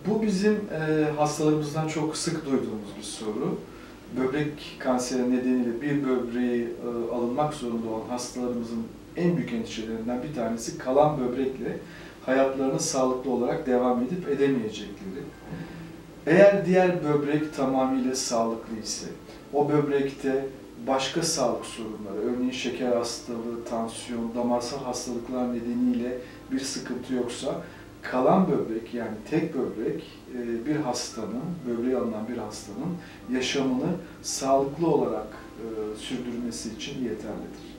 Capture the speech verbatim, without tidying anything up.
Bu bizim e, hastalarımızdan çok sık duyduğumuz bir soru. Böbrek kanseri nedeniyle bir böbreği e, alınmak zorunda olan hastalarımızın en büyük endişelerinden bir tanesi kalan böbrekle hayatlarını sağlıklı olarak devam edip edemeyecekleri. Eğer diğer böbrek tamamıyla sağlıklı ise, o böbrekte başka sağlık sorunları, örneğin şeker hastalığı, tansiyon, damarsal hastalıklar nedeniyle bir sıkıntı yoksa, kalan böbrek, yani tek böbrek bir hastanın, böbreği alınan bir hastanın yaşamını sağlıklı olarak sürdürmesi için yeterlidir.